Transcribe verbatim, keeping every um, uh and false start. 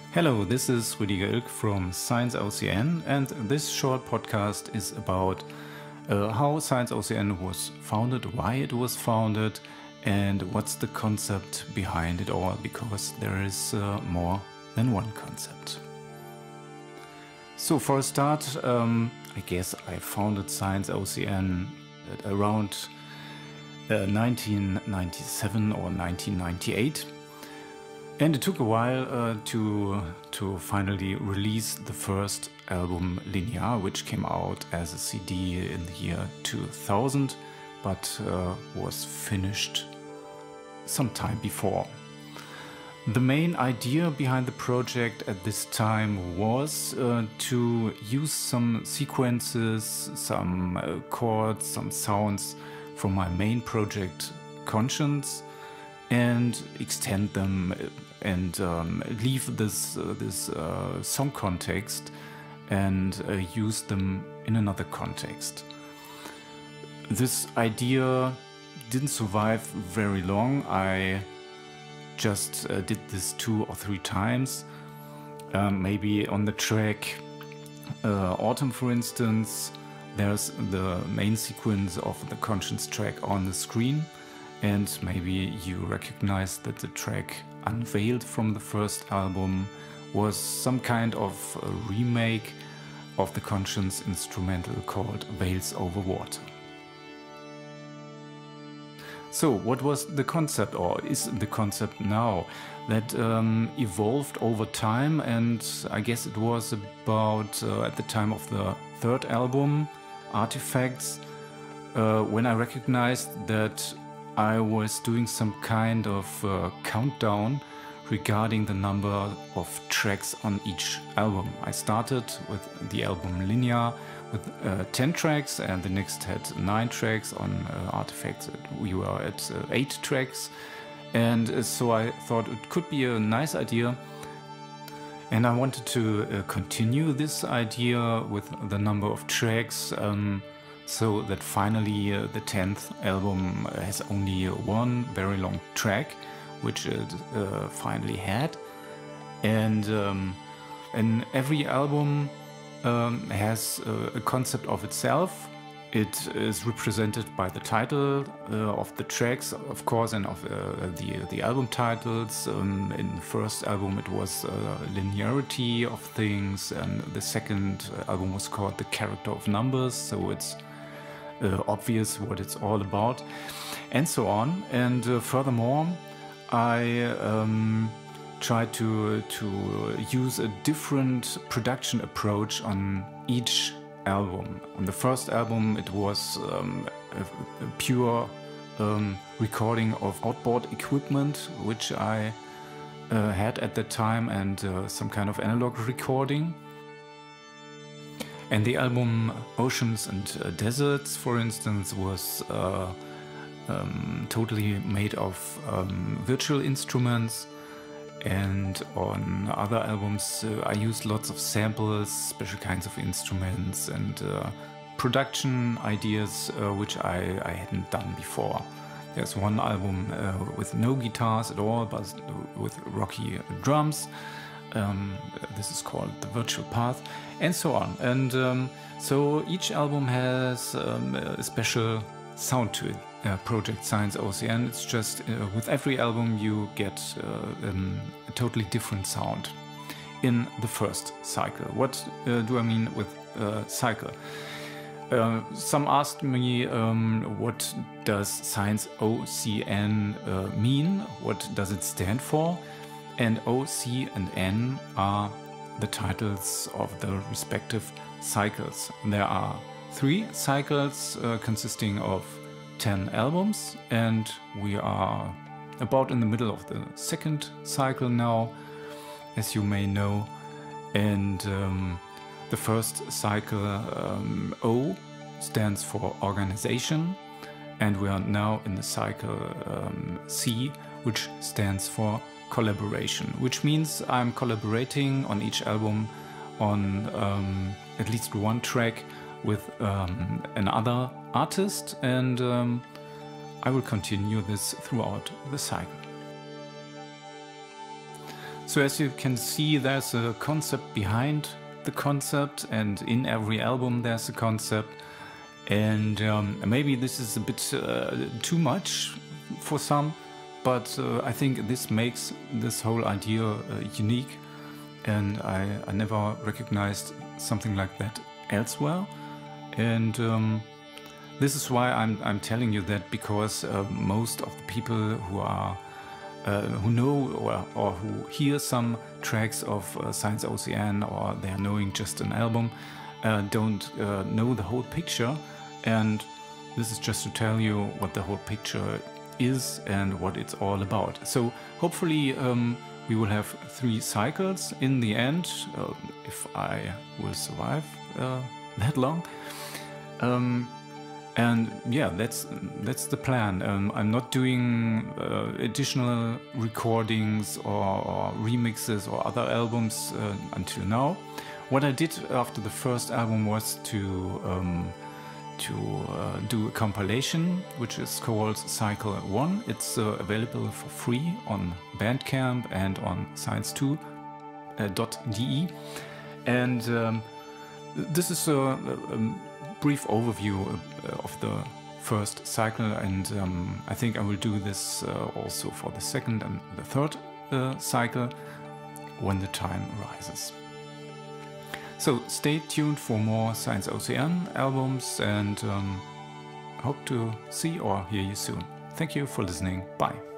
Hello, this is Rüdiger Ilk from Science O C N, and this short podcast is about uh, how Science O C N was founded, why it was founded, and what's the concept behind it all, because there is uh, more than one concept. So for a start, um, I guess I founded Science O C N at around uh, nineteen ninety-seven or nineteen ninety-eight. And it took a while uh, to, to finally release the first album Linear, which came out as a C D in the year two thousand, but uh, was finished some time before. The main idea behind the project at this time was uh, to use some sequences, some uh, chords, some sounds from my main project Conscience, and extend them and um, leave this uh, this uh, song context and uh, use them in another context. This idea didn't survive very long. I just uh, did this two or three times. Um, maybe on the track uh, Autumn, for instance, there's the main sequence of the Conscience track on the screen. And maybe you recognize that the track Unveiled from the first album was some kind of a remake of the Conscience instrumental called Veils Over Water. So what was the concept, or is the concept now? That um, evolved over time, and I guess it was about uh, at the time of the third album, Artifacts, uh, when I recognized that I was doing some kind of uh, countdown regarding the number of tracks on each album. I started with the album Linear with uh, ten tracks, and the next had nine tracks. On uh, Artifacts we were at uh, eight tracks, and uh, so I thought it could be a nice idea, and I wanted to uh, continue this idea with the number of tracks, um, so that finally uh, the tenth album has only one very long track, which it uh, finally had. And, um, and every album um, has uh, a concept of itself. It is represented by the title uh, of the tracks, of course, and of uh, the, the album titles. Um, in the first album it was uh, linearity of things, and the second album was called The Character of Numbers, so it's Uh, obvious what it's all about, and so on. And uh, furthermore, I um, tried to to use a different production approach on each album. On the first album, it was um, a, a pure um, recording of outboard equipment, which I uh, had at that time, and uh, some kind of analog recording. And the album Oceans and uh, Deserts, for instance, was uh, um, totally made of um, virtual instruments. And on other albums uh, I used lots of samples, special kinds of instruments, and uh, production ideas uh, which I, I hadn't done before. There's one album uh, with no guitars at all, but with rocky drums. Um, this is called The Virtual Path, and so on. And um, so each album has um, a special sound to it. Uh, Project Science O C N, it's just uh, with every album you get uh, um, a totally different sound in the first cycle. What uh, do I mean with uh, cycle? Uh, some asked me um, what does Science O C N uh, mean? What does it stand for? And O, C, and N are the titles of the respective cycles. There are three cycles uh, consisting of ten albums, and we are about in the middle of the second cycle now, as you may know. And um, the first cycle, um, O, stands for organization, and we are now in the cycle um, C, which stands for collaboration, which means I'm collaborating on each album on um, at least one track with um, another artist, and um, I will continue this throughout the cycle. So as you can see, there's a concept behind the concept, and in every album there's a concept. And um, maybe this is a bit uh, too much for some, but uh, I think this makes this whole idea uh, unique, and I, I never recognized something like that elsewhere. And um, this is why I'm, I'm telling you that, because uh, most of the people who are Uh, who know or, or who hear some tracks of uh, Science Ocean, or they are knowing just an album, uh, don't uh, know the whole picture. And this is just to tell you what the whole picture is and what it's all about. So hopefully um, we will have three cycles in the end, uh, if I will survive uh, that long. Um, And yeah, that's that's the plan. Um, I'm not doing uh, additional recordings or, or remixes or other albums uh, until now. What I did after the first album was to um, to uh, do a compilation, which is called Cycle One. It's uh, available for free on Bandcamp and on science two dot d e. And um, this is a, a, a brief overview of the first cycle, and um, I think I will do this uh, also for the second and the third uh, cycle when the time arises. So stay tuned for more Science Ocean albums, and um, hope to see or hear you soon. Thank you for listening. Bye.